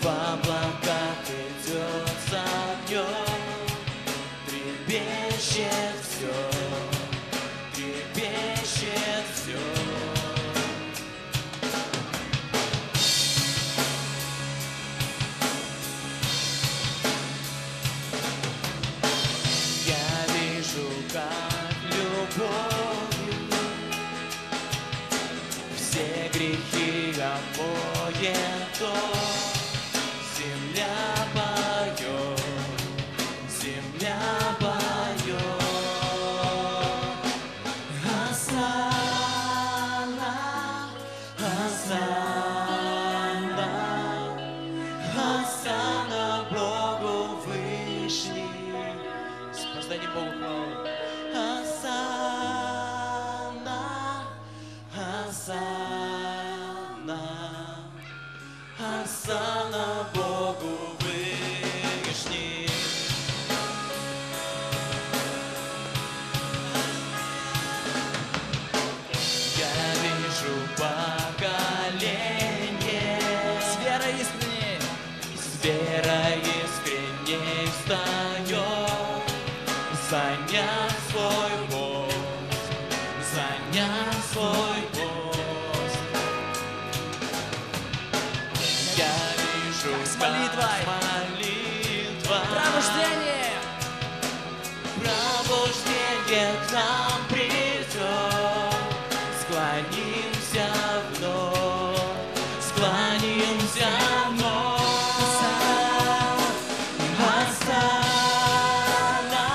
в облаках идет с огнем, трепещет все, трепещет все. Я вижу, как любовью все грехи омоет он. Земля поет, земля поет. Осанна, осанна, осанна Богу Вышний. Воздадим Богу хвалу. Осанна, осанна, осанна Богу Вышний. Я вижу поколение С верой искренней, с верой искренней встает, заняв свой пост, заняв свой пост. Я вижу, Как с молитвой. пробуждение. Пробуждение к нам придет. Склонимся вновь, склонимся вновь. Осанна,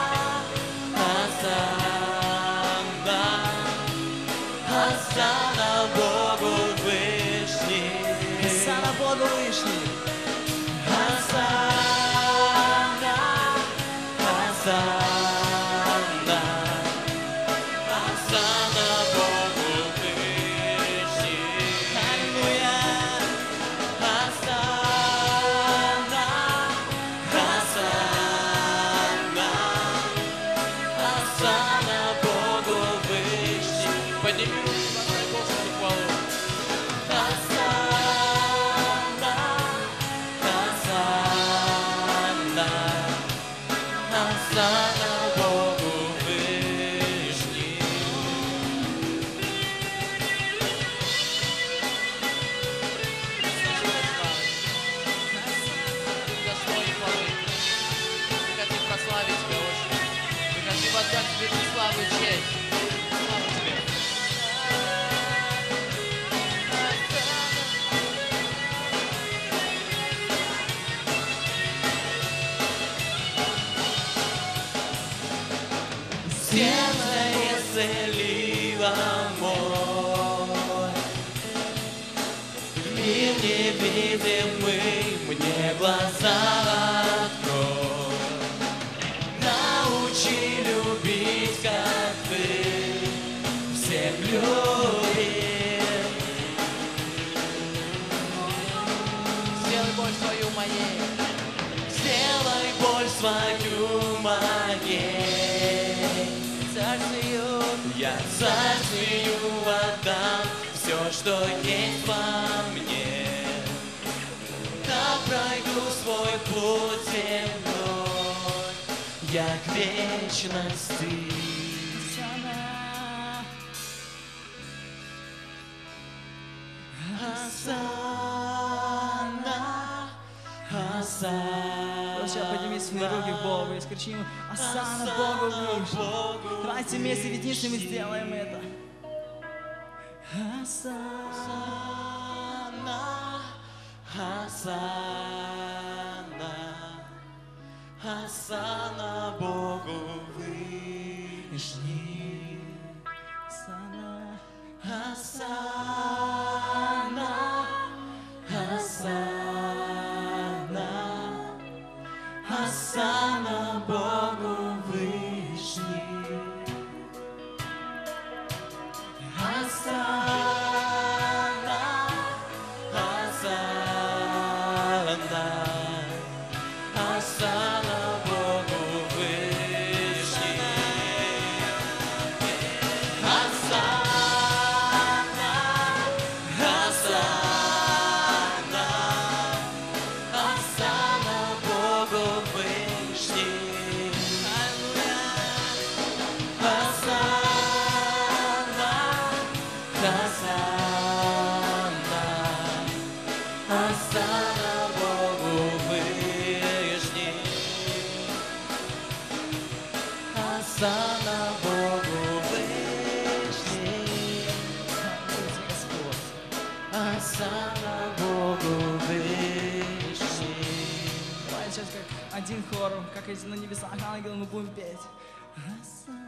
осанна, осанна Богу Вышний. Осанна Богу Вышний. Осанна, осанна, осанна Богу Вышний. Аллилуйя. Осанна, осанна, осанна Богу Вышний. Подними руки, воздай Господу хвалу. Осанна, осанна, осанна Богу Вышний. Достоин хвалы. Мы хотим прославить Тебя, Отче. Мы хотим воздать Тебе всю славу и честь. Слава Тебе. Сердце исцелило мой, мир невидимый мне глаза открой. Научи любить, как Ты всех любишь. Сделай боль свою моей. Сделай боль свою моей. Царствию. Я царствию отдам все, что есть во мне. Да пройду свой путь земной, я к вечности. Осанна, осанна. Друзья, подними свои руки к Богу и скричи ему: Осанна Богу Вышний. Давайте вместе единственно сделаем это. Осанна, осанна, осанна Богу Вышний. Осанна. Осанна, осанна, осанна Богу Вышний. Осанна, осанна, осанна Богу Вышний. Осанна, один хор, как эти на небесах ангелы, мы будем петь. Осана